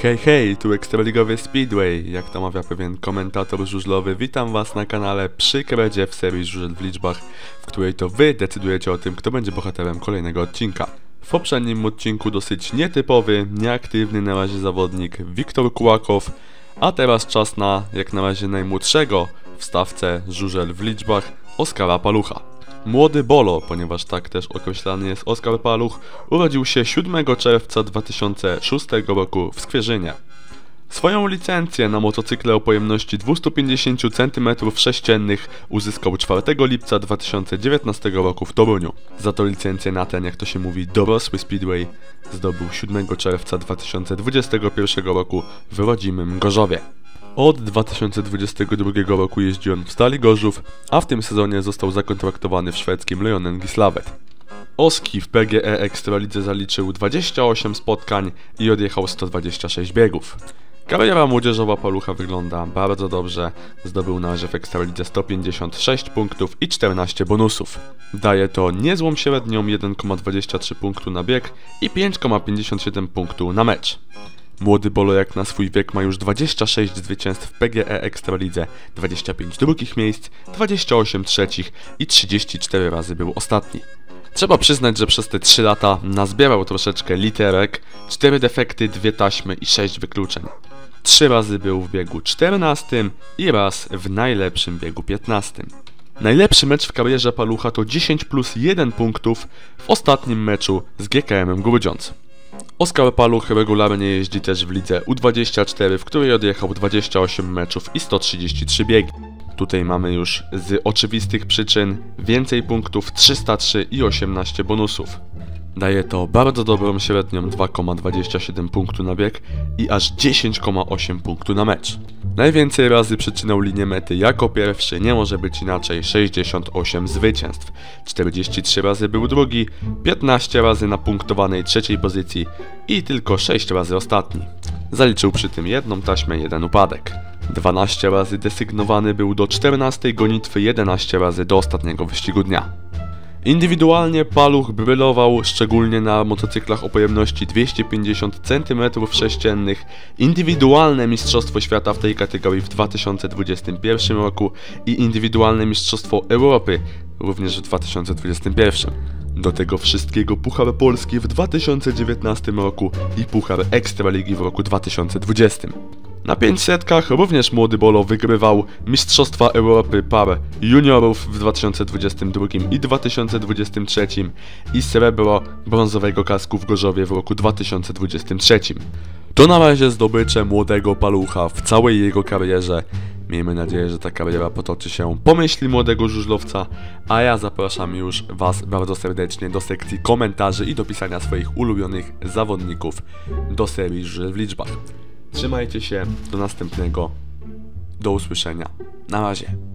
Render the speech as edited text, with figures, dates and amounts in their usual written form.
Hej, hej, tu ekstraligowy Speedway, jak to mawia pewien komentator żużlowy. Witam was na kanale przy kredzie w serii Żużel w liczbach, w której to wy decydujecie o tym, kto będzie bohaterem kolejnego odcinka. W poprzednim odcinku dosyć nietypowy, nieaktywny na razie zawodnik Wiktor Kułakow, a teraz czas na, jak na razie najmłodszego w stawce Żużel w liczbach, Oskara Palucha. Młody Bolo, ponieważ tak też określany jest Oskar Paluch, urodził się 7 czerwca 2006 roku w Skwierzynie. Swoją licencję na motocykle o pojemności 250 cm3 uzyskał 4 lipca 2019 roku w Toruniu. Za to licencję na ten, jak to się mówi, dorosły Speedway zdobył 7 czerwca 2021 roku w rodzimym Gorzowie. Od 2022 roku jeździ on w Stali Gorzów, a w tym sezonie został zakontraktowany w szwedzkim Lejonen Gislaved. Oski w PGE Ekstralidze zaliczył 28 spotkań i odjechał 126 biegów. Kariera młodzieżowa Palucha wygląda bardzo dobrze, zdobył na razie w Ekstralidze 156 punktów i 14 bonusów. Daje to niezłą średnią 1,23 punktu na bieg i 5,57 punktu na mecz. Młody Bolo jak na swój wiek ma już 26 zwycięstw w PGE Ekstralidze, 25 drugich miejsc, 28 trzecich i 34 razy był ostatni. Trzeba przyznać, że przez te 3 lata nazbierał troszeczkę literek, 4 defekty, 2 taśmy i 6 wykluczeń. 3 razy był w biegu 14 i raz w najlepszym biegu 15. Najlepszy mecz w karierze Palucha to 10+1 punktów w ostatnim meczu z GKM-em Grudziądz. Oskar Paluch regularnie jeździ też w lidze U24, w której odjechał 28 meczów i 133 biegi. Tutaj mamy już z oczywistych przyczyn więcej punktów, 303 i 18 bonusów. Daje to bardzo dobrą średnią 2,27 punktu na bieg i aż 10,8 punktu na mecz. Najwięcej razy przecinał linię mety jako pierwszy, nie może być inaczej, 68 zwycięstw. 43 razy był drugi, 15 razy na punktowanej trzeciej pozycji i tylko 6 razy ostatni. Zaliczył przy tym jedną taśmę, 1 upadek. 12 razy desygnowany był do 14 gonitwy, 11 razy do ostatniego wyścigu dnia. Indywidualnie Paluch brylował, szczególnie na motocyklach o pojemności 250 cm3. Indywidualne Mistrzostwo Świata w tej kategorii w 2021 roku i indywidualne Mistrzostwo Europy również w 2021. Do tego wszystkiego Puchar Polski w 2019 roku i Puchar Ekstraligi w roku 2020. Na 500 również młody Bolo wygrywał Mistrzostwa Europy par juniorów w 2022 i 2023 i srebro brązowego kasku w Gorzowie w roku 2023. To na razie zdobycze młodego Palucha w całej jego karierze. Miejmy nadzieję, że ta kariera potoczy się po myśli młodego żużlowca, a ja zapraszam już was bardzo serdecznie do sekcji komentarzy i do pisania swoich ulubionych zawodników do serii Żużel w liczbach. Trzymajcie się, do następnego, do usłyszenia, na razie.